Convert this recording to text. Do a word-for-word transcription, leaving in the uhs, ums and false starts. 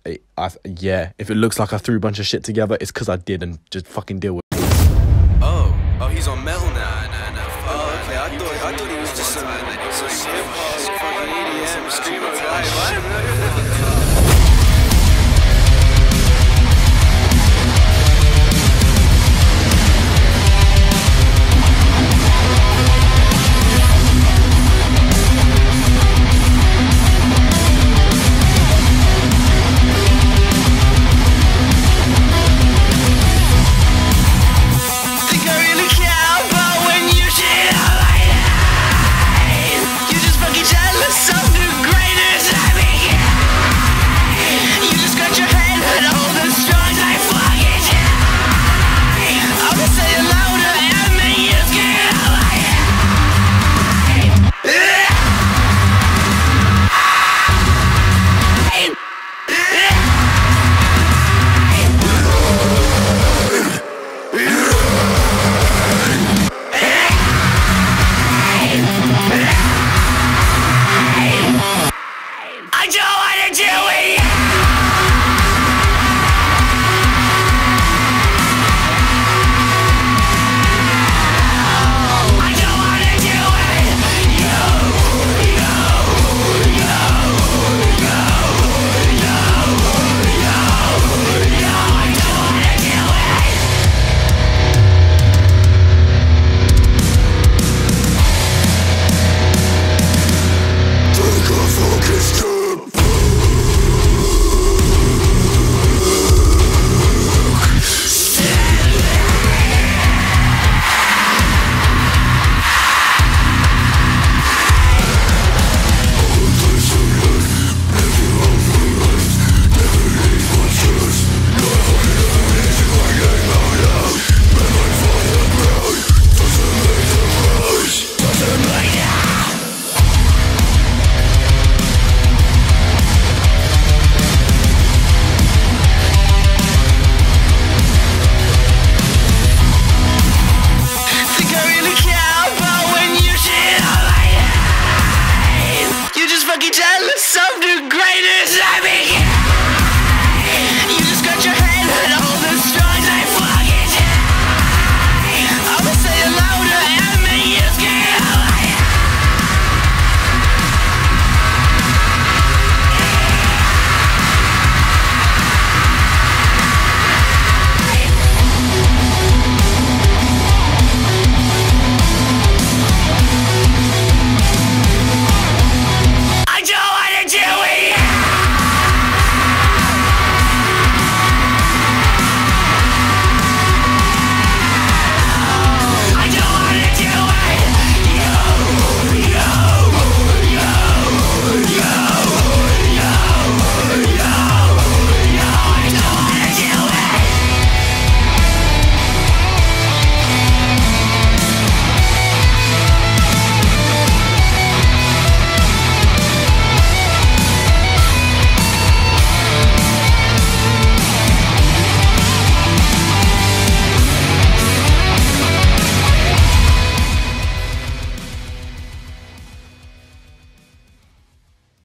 I, I, yeah, if it looks like I threw a bunch of shit together, it's because I did, and just fucking deal with it. Oh, oh, he's on metal now. Nah, nah, nah. Oh, okay. I thought, I thought he was just some, some hip hop, fucking E D M screamer guy. What? I don't wanna deal with you!